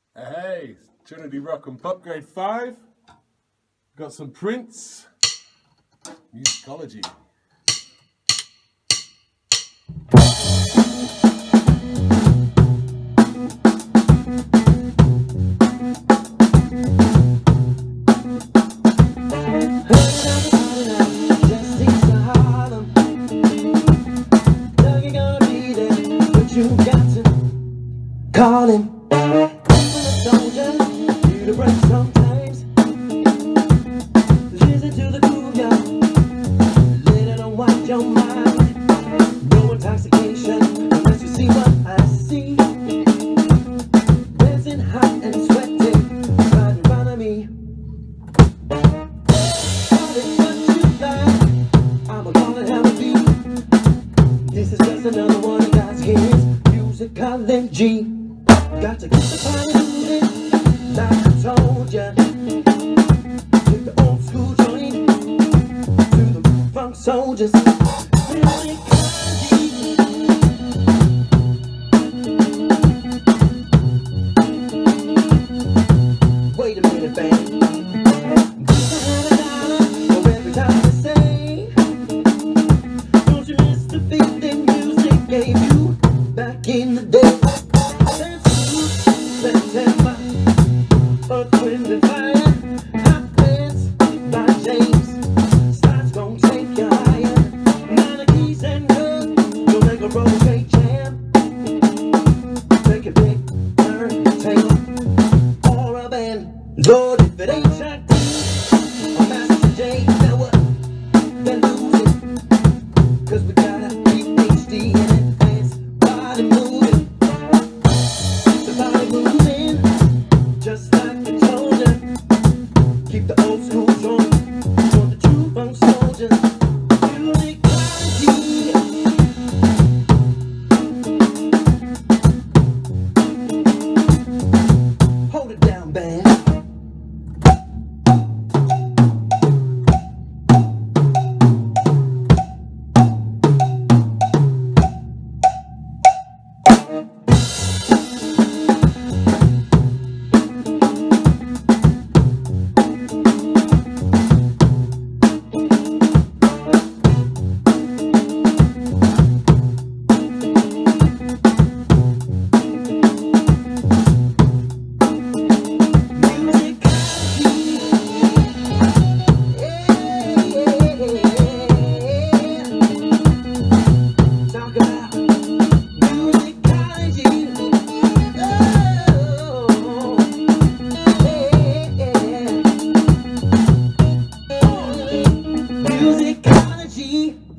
Hey, Trinity Rock and Pop Grade 5. Got some Prince. Musicology. Calling, soldier, you to break sometimes. Listen to the groove, y'all. Let it unwind your mind. No intoxication unless you see what I see. Dancing hot and sweating, right in front of me. Call it what you like, I'm gonna have a beat. This is just another one of God's gifts. Musicology. Got to keep the party moving, like I told ya. Take the old school joint to the funk soldiers. Wait a minute, band. For every time I say, don't you miss the beat that music gave you back in the day? September, Earth, Wind and Fire, Hot Dance by James. Star's gonna take you higher. Minor keys and good, you'll make a rotate jam. Take a big turn, take or a band. Lord, if it ain't Chuck D or Master J, now what? Then lose it. 'Cause we gotta keep HD in advance. Body moving. Just like I told ya, keep the old school joint for the true funk soldiers. Musicology. Hold it down, band. Musicology.